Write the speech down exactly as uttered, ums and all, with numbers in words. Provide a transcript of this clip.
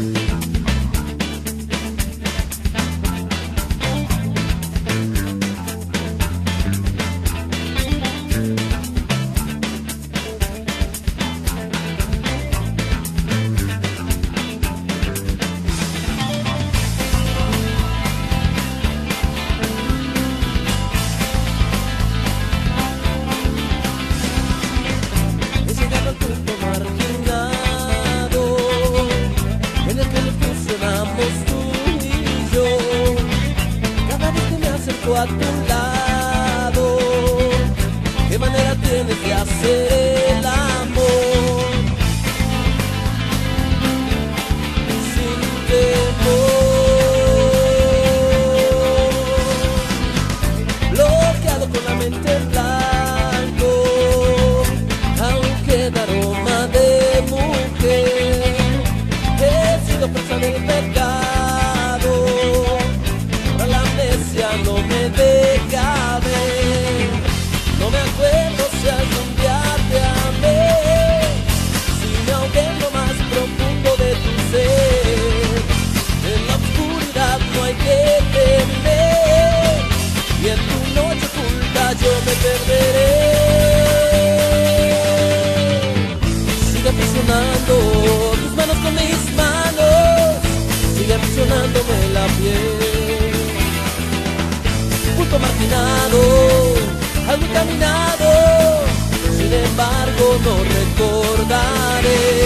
A tu lado, qué manera tienes de hacer el amor sin temor, bloqueado con la mente en blanco, aún queda aroma de mujer, he sido presa del pecado, ahora la amnesia no me deja ver, no me acuerdo si algún día te amé, si me ahogué en lo más profundo de tu ser, en la oscuridad no hay que temer, y en tu noche oculta yo me perderé. Sigue aprisionando tus manos con mis manos, sigue aprisionándome la piel. Punto marginado, algo caminado, sin embargo no recordaré.